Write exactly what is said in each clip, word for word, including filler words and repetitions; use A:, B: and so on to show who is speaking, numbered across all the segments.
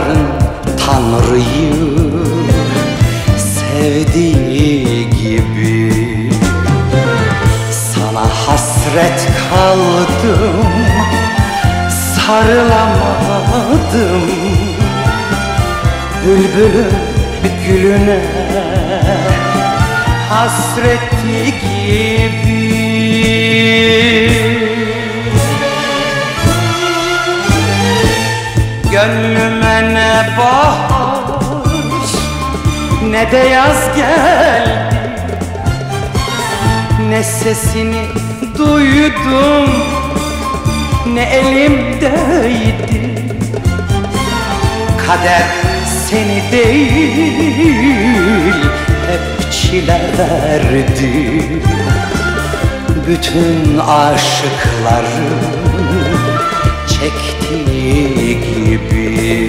A: Tanrıların Tanrı'yı sevdiği gibi sana hasret kaldım, sarılamadım. Bülbülün gülüne hasretli gibi. Gönlüme ne bahar ne de yaz geldi, ne sesini duydum ne elimdeydi. Kader seni değil hep çile verdi. Bütün aşıkların çektiği gibi.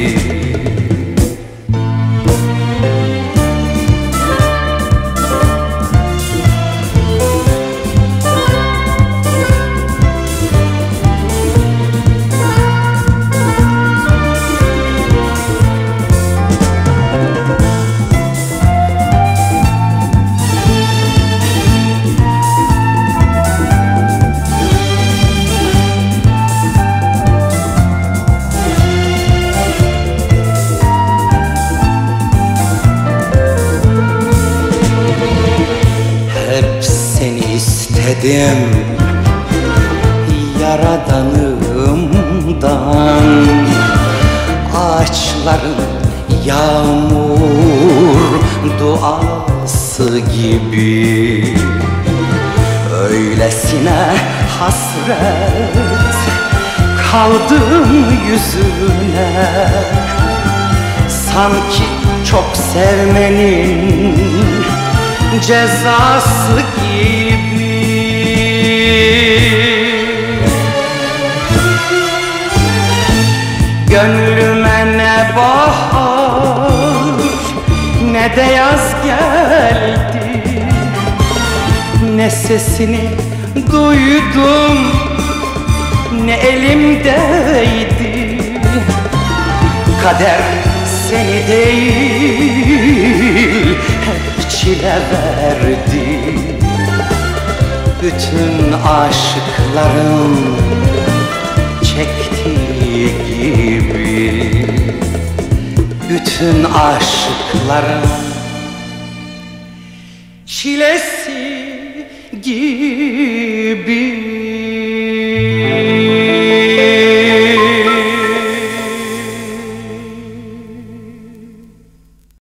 A: İstedim Yaradanımdan, ağaçların yağmur duası gibi. Öylesine hasret kaldım yüzüne, sanki çok sevmenin cezası gibi. Gönlüme ne bahar ne de yaz geldi, ne sesini duydum ne elimdeydi. Kader seni değil hep çile verdi. Bütün aşıkların çektiği gibi. Bütün aşıkların çilesi gibi.